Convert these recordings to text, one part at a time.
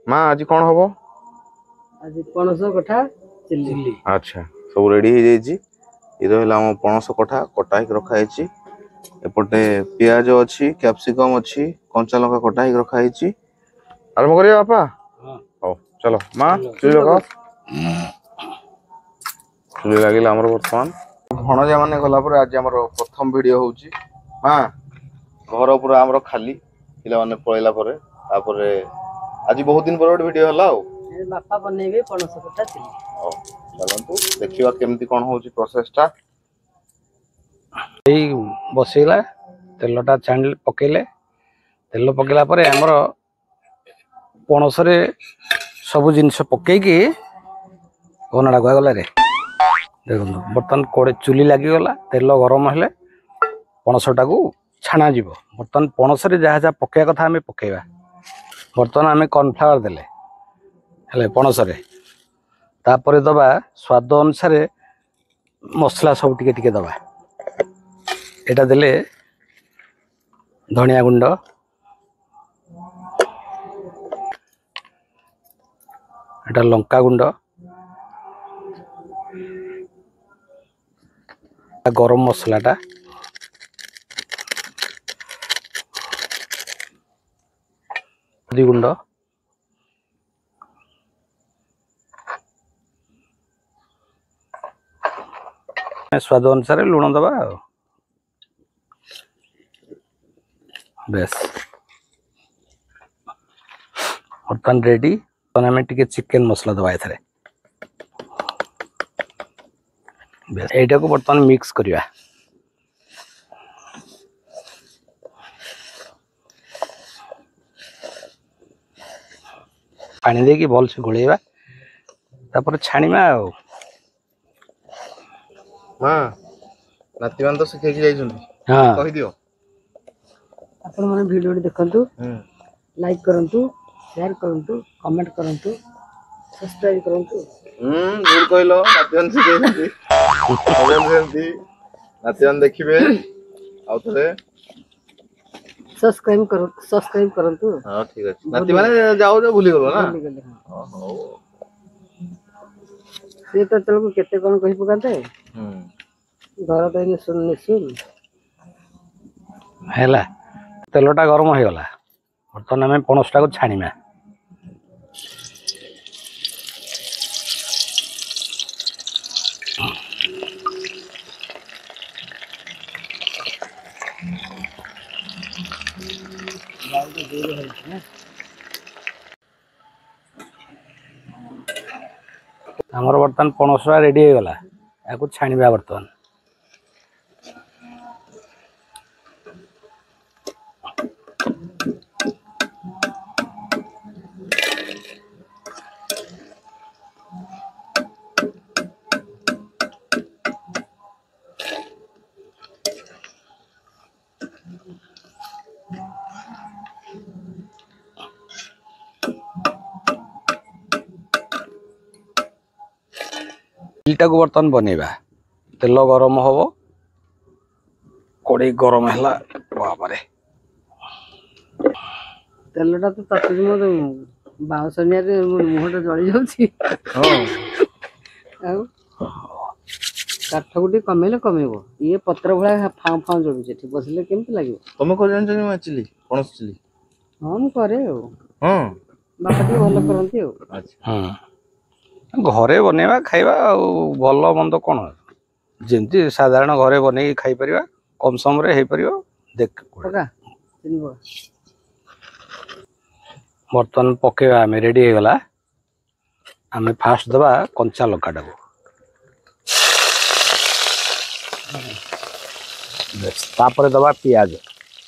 माँ आज कौन हम आज पणस कठा चिल्ली। अच्छा सब रेडी हो जाइए। ये रहा पणस कठा कटा रखाई। एपटे पियाज अच्छी कैप्सिकम अच्छी कंचा लंका कटा रखाई। आरंभ करिए बापा। हो चलो माँ चुली लगा चुली लगे बर्तमान भणजा मैंने गला आज आम प्रथम वीडियो हूँ माँ घर पूरा आमर खाली पिला माने पळैला परे तापरे आज बहुत दिन पर वीडियो हला बापा बनेबे पणस कठा चिल्ली। ओ चलंतु देखिवा केमती कोन होची प्रोसेस टा। एई बसेला तेलटा छाण पकेले तेल पकेला परे हमर पणस रे सब जिनिस पकेकी कोनडा गला रे देखो बर्तन कोड़े चुली लगी गला तेल गरम हेले पणसटा को छाणा जीव। बर्तन पणस रे जहाँ जहाँ पकेया कथा आमे पकेबा। बर्तन आमे कॉर्नफ्लावर देले हेले पणस रे तापरे दबा स्वाद अनुसार मसला सब टिके टिके दबा। एटा देले धनिया गुंड एटा लंका गुंड गरम मसलाटा हल्दी गुंड स्वाद अनुसार लुण दबा बेस बर्तमान रेडी। आम टे चिकेन मसला दबा एथरे एटा को बर्तमान मिक्स करिया। पानी दे कि भल से घोलेबा तापर छाणीमा आ माँ नाती मान तो शिखे कि जाइछुंती। हां कहि दियो आपण माने वीडियो देखंतु लाइक करंतु शेयर करंतु कमेंट करंतु सब्सक्राइब करंतु। गुड कहलो नाती मान शिखेइछुंती अबे सेंती नाती मान देखिबे आउ थरे सब्सक्राइब करंतु। हां ठीक अछि नाती माने जाओ जो भूली गलो ना हां हो से तो चलो केते कोन कहि पकाते घर तो इने सुन निसुन हैला तेलटा गरम हो गला। बर्तमान आम पणसटा को छाणीमा आमर बर्तमान पणसटा रेडी हो गला या छाणीबा बर्तमान। चिल्लीटा को बर्तमान बनेबा तेल गरम हम कड़े गरम है बाबरे तेलटा तो ताती मो बाउसनिया रे मुहटा जळी जाउची। आउ काठ गुटी कमेले कमेबो ये पत्र भळा फां फां जळुचे ठीक बसले केमति लागिवो। तुम को जान जानी मा चिली पणस चिली हां मु करे हो हां बापा के भलो करंती हो। अच्छा हाँ घरे बनेबा खाइबा भल मंद कौन जमती साधारण घरे बन खाई परिबा कम समय हे परिबो देख बर्तमान पकेबा आम रेडी हो गला। आम फास्ट दबा कंचा लंकाटा को तापर दबा पियाज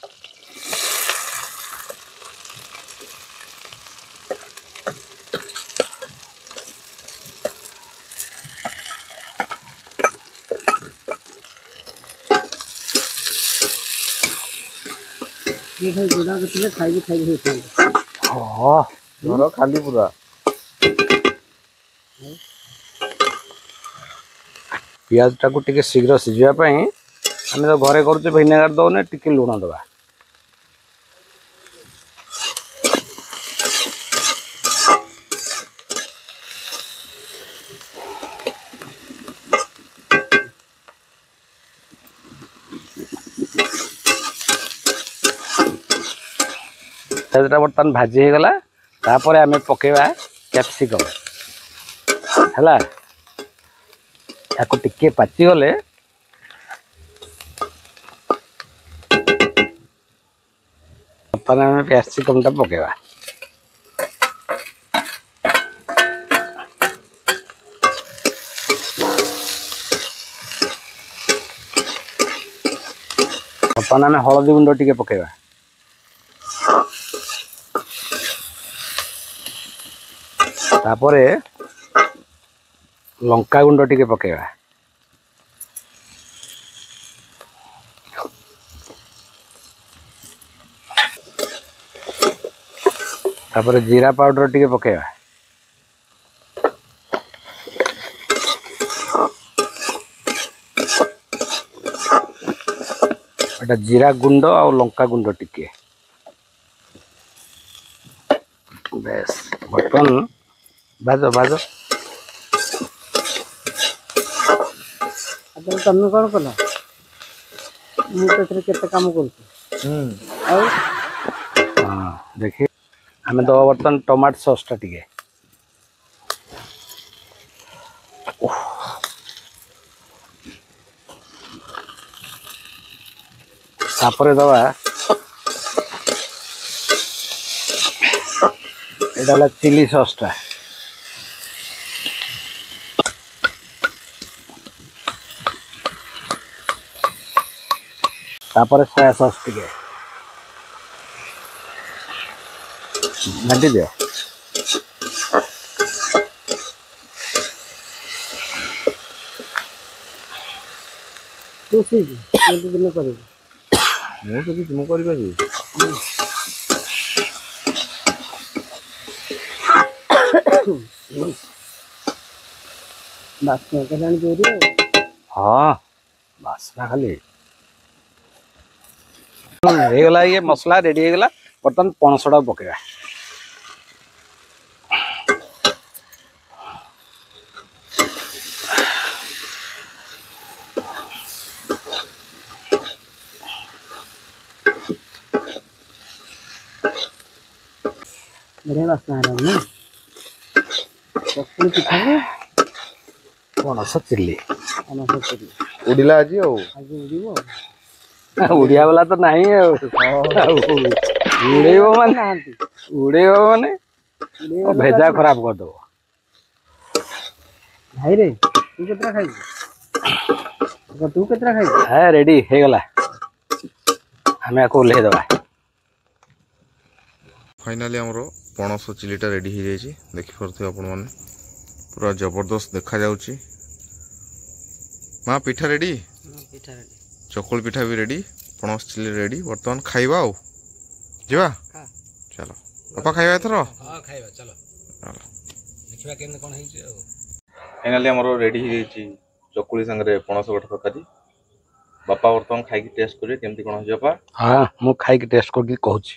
ये भाई जोड़ा के खाई होते हां घर खाली पूरा पियाजटा को टिके शीघ्र सिझिबा पई आम तो घरे करूचे भिनेगार दौने टिके लुण दबा ପିଆଜଟା ବର୍ତ୍ତମାନ ଭାଜି ହେଇଗଲା। ତାପରେ ଆମେ ପକେଇବା କ୍ୟାପ୍ସିକମ୍ ହେଲା। ତାକୁ ଟିକେ ପାଚିଗଲେ ବର୍ତ୍ତମାନ ଆମେ କ୍ୟାପ୍ସିକମ୍ଟା ପକେଇବା। ବର୍ତ୍ତମାନ ଆମେ ହଳଦୀ ଗୁଣ୍ଡ ଟିକେ ପକେଇବା। ତାପରେ ଲଙ୍କା ଗୁଣ୍ଡ ଟିକେ ପକେଇବା। ତାପରେ ଜିରା ପାଉଡର ଟିକେ ପକେଇବା। ଏଟା ଜିରା ଗୁଣ୍ଡ ଆଉ ଲଙ୍କା ଗୁଣ୍ଡ ଟିକେ। ବେଶ ବର୍ତ୍ତମାନ ଭାଜ ଭାଜ। ତମେ କଣ କଲ? ମୁଁ ତ ଏଥିରେ କେତେ କାମ କରୁଛି। ଆଉ ହଁ ଦେଖି ଆମେ ଦବା ବର୍ତ୍ତମାନ ଟମାଟୋ ସସ୍ଟା ଟିକେ। ତାପରେ ଦବା এটা হলো চিলি সসটা। তারপরে সয়া সস ଟିକେ ঘাঁটি দিও। ତୁ ଶିଖ କେମିତି ଦିନ କରିବୁ। ମୁଁ ଶିଖିଛି, ମୁଁ କରିପାରିବି। ବାସ୍ନା କଲାଣି ଜୋରି ଆଉ। ହଁ ବାସ୍ନା ଖାଲି ହେଇଗଲା। ଇଏ ମସଲା ରେଡି ହେଇଗଲା। ବର୍ତ୍ତମାନ ପଣସଟା ପକେଇବା। ବଢିଆ ବାସ୍ନା ହେଲାଣି ନା। ଚକୁଳି ପିଠାକୁ ପଣସ ଚିଲି ପଣସ ଚିଲି ଉଡ଼ିଲା ଆଜି ଆଉ। ଆଜି ଉଡ଼ିବ। ଉଡିଆ ବାଲା ତ ନାହିଁ ଆଉ। ଉଡେଇବ ମାନେ ନାହାନ୍ତି ଉଡେଇବ ମାନେ ଭେଜା ଖରାପ କରିଦବ। ଭାଇରେ ତୁ କେତେଟା ଖାଇବୁ? ତୁ କେତେଟା ଖାଇବୁ? হ্যাঁ রেডি ହେଇଗଲା। ଆମେ ଆକୁ ଓହ୍ଲେଇ ଦେବା। ଫାଇନାଲି ଆମର ପଣସ ଚିଲିଟା ରେଡ଼ି ହେଇଯାଇଛି। ଦେଖିପାରୁଥିବେ ଆପଣମାନେ, ପୁରା ଜବରଦସ୍ତ ଦେଖାଯାଉଛି। ମା ପିଠା ରେଡ଼ି, ପିଠା ରେଡି। ଚକୁଳି ପିଠା ବି ରେଡ଼ି, ପଣସ ଚିଲି ରେଡ଼ି। ବର୍ତ୍ତମାନ ଖାଇବା ଆଉ। ଯିବା ଚାଲ ବାପା, ଖାଇବା ଏଥର। ହଁ ଖାଇବା ଚାଲ, ଦେଖିବା କେମିତି କ'ଣ ହେଇଛି ଆଉ। ଫାଇନାଲି ଆମର ରେଡ଼ି ହେଇଯାଇଛି ଚକୁଳି ସାଙ୍ଗରେ ପଣସ କଠା ତରକାରୀ। ବାପା ବର୍ତ୍ତମାନ ଖାଇକି ଟେଷ୍ଟ କରିବେ କେମିତି କ'ଣ ହେଇଛି। ବାପା ହଁ ମୁଁ ଖାଇକି ଟେଷ୍ଟ କରିକି କହୁଛି।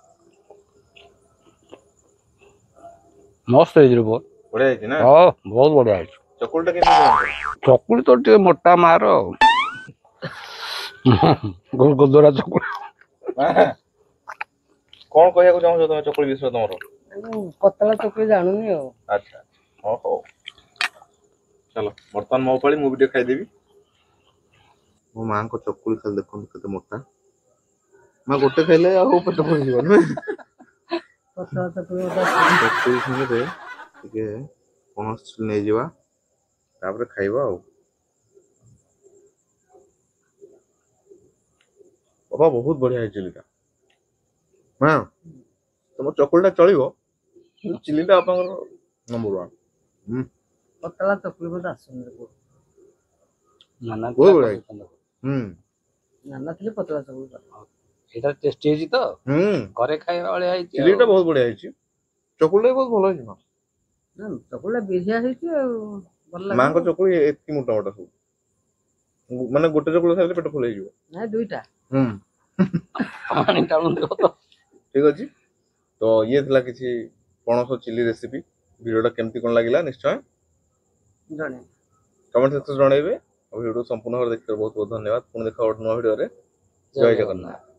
ମସ୍ତ ହେଇଛି ରେ ପୁଅ। ବଢ଼ିଆ ହେଇଛି ନା? ହଁ ବହୁତ ବଢିଆ ହେଇଛି। ଚକୁଳିଟା କେମିତି ବନେଇଛ? ଚକୁଳି ତ ଟିକେ ମୋଟା ମାର ଆଉ। ଗୋଦରା ଚକୁଳି। କ'ଣ କହିବାକୁ ଚାହୁଁଛ ତମେ ଚକୁଳି ବିଷୟ ତମର? ପତଳା ଚକୁଳି ଜାଣୁନି ଆଉ। ଆଚ୍ଛା ହଉ ହଉ, ଚାଲ ବର୍ତ୍ତମାନ ମୋ ପାଳି, ମୁଁ ବି ଟିକେ ଖାଇଦେବି। ମୋ ମାଙ୍କ ଚକୁଳି ଖାଲି ଦେଖନ୍ତୁ କେତେ ମୋଟା। ମା ଗୋଟେ ଖାଇଲେ ଆଉ ପେଟ ପୁରିଯିବ ନୁହେଁ? ପତଳା ଚକୁଳି ଚକୁଳି ସାଙ୍ଗରେ ଟିକେ ପଣସ ଚିଲି ନେଇଯିବା, ତାପରେ ଖାଇବା ଆଉ। ବାବା ବହୁତ ବଢିଆ ହେଇଛି ଚିଲିଟା। ମା ତମ ଚକୁଳିଟା ଚଳିବ, ଚିଲିଟା ବାପାଙ୍କର ନମ୍ବର ୱାନ୍। ପତଳା ଚକୁଳି ମତେ ଆସୁନି। ନାନା ବହୁତ ବଢିଆ ହେଇଛି। ନାନା ଥିଲେ ପତଳା ଚକୁଳି କର। ଏଇଟା ଟେଷ୍ଟି ହେଇଛି ତ, ଘରେ ଖାଇବା ଭଳିଆ ହେଇଛି। ଚିଲିଟା ବହୁତ ବଢିଆ ହେଇଛି, ଚକୁଳିଟା ବି ବହୁତ ଭଲ ହେଇଛି। ନା ଚକୁଳିଟା ବିରିଆ ହେଇଛି ଆଉ ଭଲ ଲାଗିବ। ମାଙ୍କ ଚକୁଳି ଏତିକି ମୋଟା ମୋଟା ସବୁ, ମାନେ ଗୋଟେ ଚକୁଳି ଖାଇଲେ ପେଟ ଫୁଲ ହେଇଯିବ। ନାଇଁ ଦୁଇଟା। ପାଣି ଟାଣୁଥିବ ତ। ଠିକ ଅଛି, ତ ଇଏ ଥିଲା କିଛି ପଣସ ଚିଲି ରେସିପି। ଭିଡ଼ିଓଟା କେମିତି କ'ଣ ଲାଗିଲା ନିଶ୍ଚୟ ଜଣେ କମେଣ୍ଟ ସେକ୍ସନରେ ଜଣାଇବେ। ଆଉ ଭିଡ଼ିଓ ସମ୍ପୂର୍ଣ୍ଣ ଭାବରେ ଦେଖିଥିବାରୁ ବହୁତ ବହୁତ ଧନ୍ୟବାଦ। ପୁଣି ଦେଖା ଗୋଟେ ନୂଆ ଭିଡ଼ିଓରେ। ଜୟ ଜଗନ୍ନାଥ।